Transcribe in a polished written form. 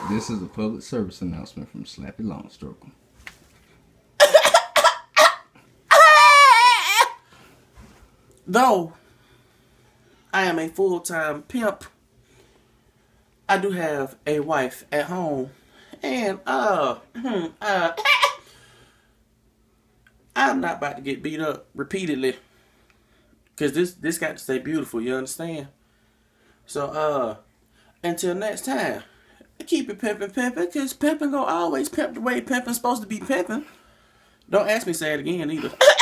This is a public service announcement from Slappy Longstroker. Though I am a full-time pimp, I do have a wife at home, and I'm not about to get beat up repeatedly, cause this got to stay beautiful. You understand? So until next time, keep it pimping, cause pimping gonna always pimp the way pimping's supposed to be pimping. Don't ask me to say it again either.